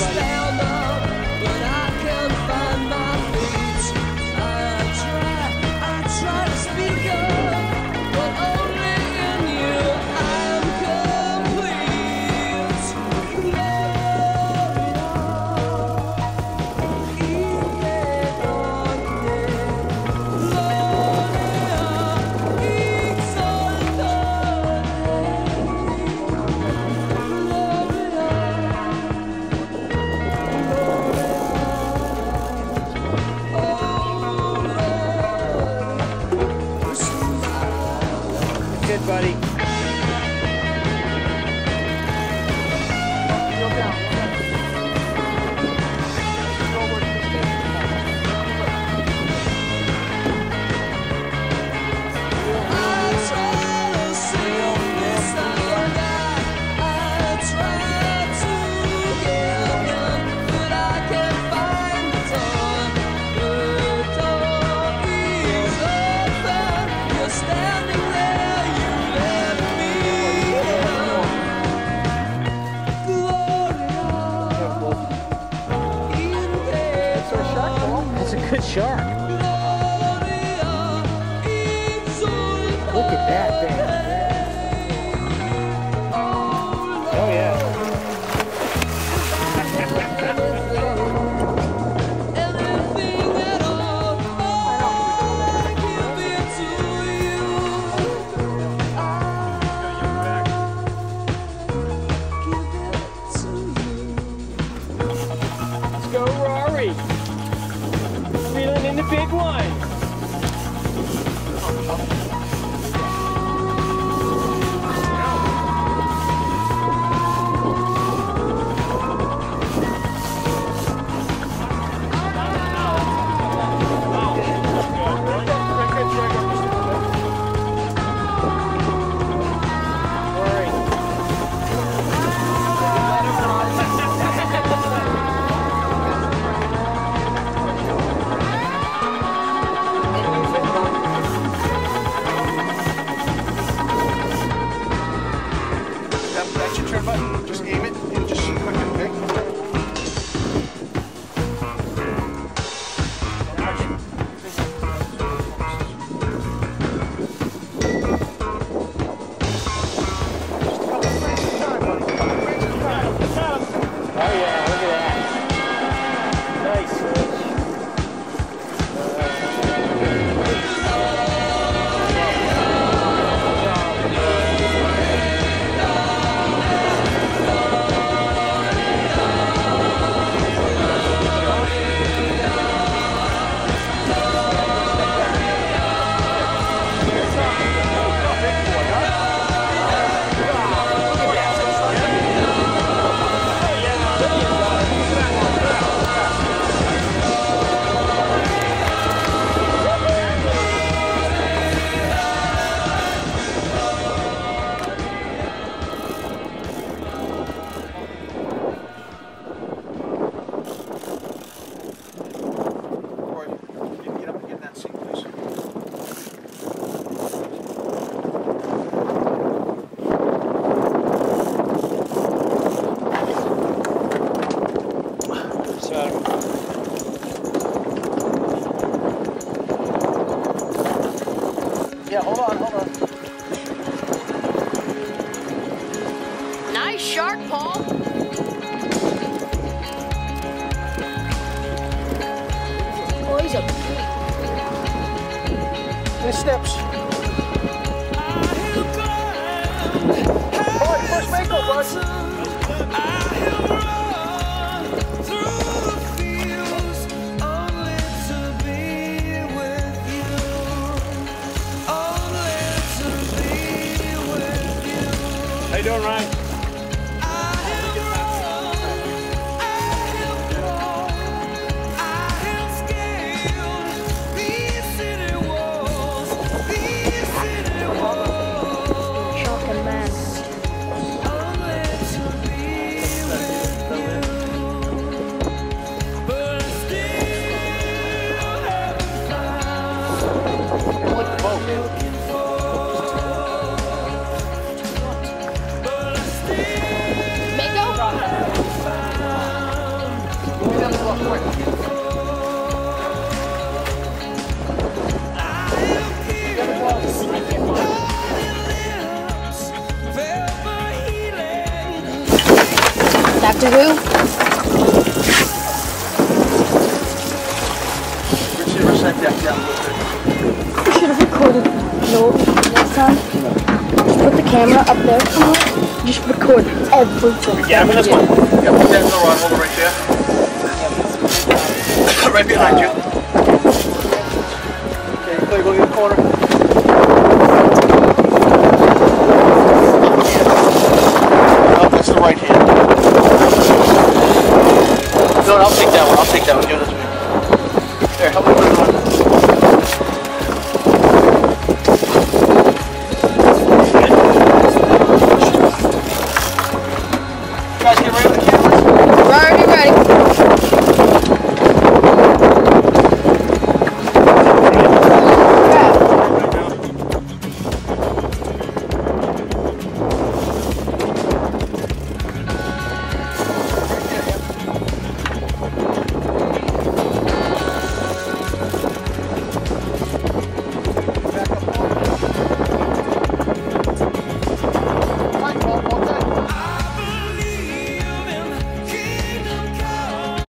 Good, buddy. That's a good shark. Look at that thing. Oh yeah. Let's go, Rory. Reeling in the big one. That's your turn button. Just aim it and just shoot quick and big. Oh yeah, look at that. Nice. Yeah, hold on. Nice shark, Paul. Oh, he's a Nice steps. Oh, first make up, bud. How you doing, Ryan? shocking man. To who? Receiver set that down. You should have recorded. No, next time. Just put the camera up there. Just record everything. Yeah, this one. Yeah, put that in the rod holder right there. Right behind you. Okay, so you go to the corner. No, that's the right hand. No, I'll take that one. I'll take that one. Give it to me. There, help me put it on.